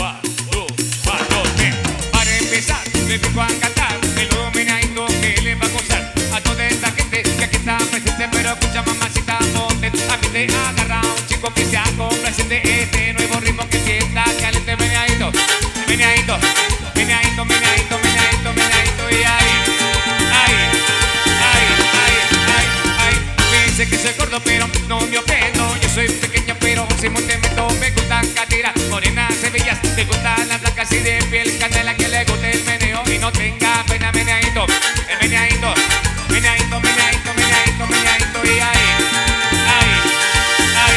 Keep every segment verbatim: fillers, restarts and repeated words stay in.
One, two, one, dos, tres. Para empezar, les vengo a cantar el nuevo meneadito que les va a gozar a toda esta gente que aquí está presente. Pero escucha, mamacita, ponte a mí te agarra un chico que sea complaciente. Este nuevo ritmo que sienta caliente, meneadito, meneadito, meneadito, meneadito, meneadito, meneadito. Y ahí, ahí, ahí, ahí, ahí, ahí. Dice que soy gordo pero no me ofendo. Yo soy pequeño pero soy muy tremendo. Me gustan catiras, morenas, sevillas. Me gustan las blancas y de piel canela. Que le guste el meneo y no tenga pena, meneadito, el meneadito, meneadito, meneadito, meneadito, meneadito. Y ahí, ahí, ahí,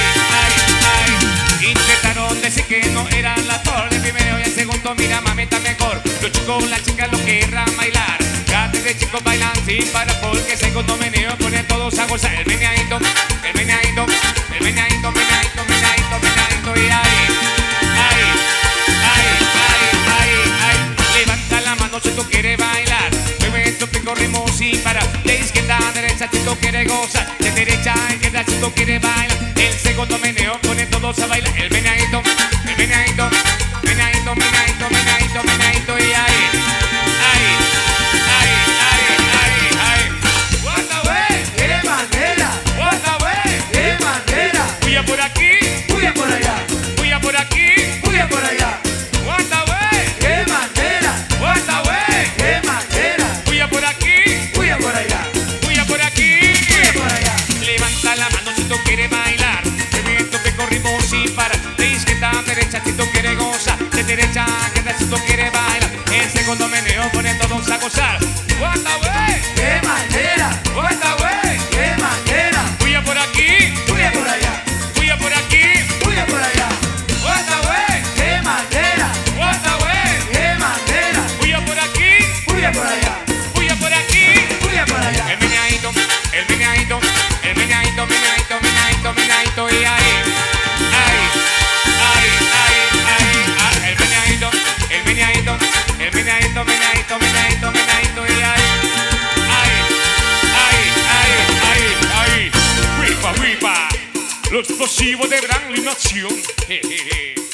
ahí, ahí. Intentaron decir que no era la torre. El primero y el segundo, mira, mami, está mejor. Los chicos, las chicas lo querrán bailar. Ya desde chicos bailan sin parar porque el segundo meneo pone a todos a gozar. El meneadito, el meneadito, el meneadito, meneadito, meneadito, meneadito. Y ahí, ahí, ahí, ahí, ahí, ahí. Levanta la mano si tú quieres bailar. Mueve tu pico ritmo sin parar. De izquierda a derecha si tú quieres gozar. De derecha a izquierda si tú quieres bailar. El segundo meneo pone a todos a bailar. El meneadito, el meneadito, meneadito, meneadito, meneadito, meneadito. Y ahí, ahí, ahí, ahí, ahí, ahí. What the way, ¡Qué manera! what the way. ¡Qué manera! Puya por aquí, ¡Puya por allá! puya por aquí. ¡Puya por allá! What the way, ¡Qué manera! what the way. ¡Qué manera! Puya por aquí, ¡Puya por allá! puya por aquí. ¡Puya por allá! Levanta la mano si tú quieres bailar. Mueve tu pico ritmo sin parar. De izquierda a derecha si tú quieres gozar. De derecha a izquierda si tú quieres bailar. El segundo meneo pone a todos a gozar. What the way, ¡Qué manera! what the way. ¡Qué manera! Puya por aquí, ¡Puya por allá! puya por aquí. ¡Puya por allá! What the way, ¡Qué manera! what the way. ¡Qué manera! Puya por aquí, ¡Puya por allá! puya por aquí. ¡Puya por allá! El meneadito, el meneadito, el meneadito, meneadito, meneadito, meneadito. Y ahí, ahí, ahí, ahí, ahí, ah, el meneadito, el meneadito, el meneadito, meneadito, meneadito, meneadito. Y ahí, ahí, ahí, ahí, ahí, ahí. Ripa, ripa, lo explosivo de gran limación. Jejeje.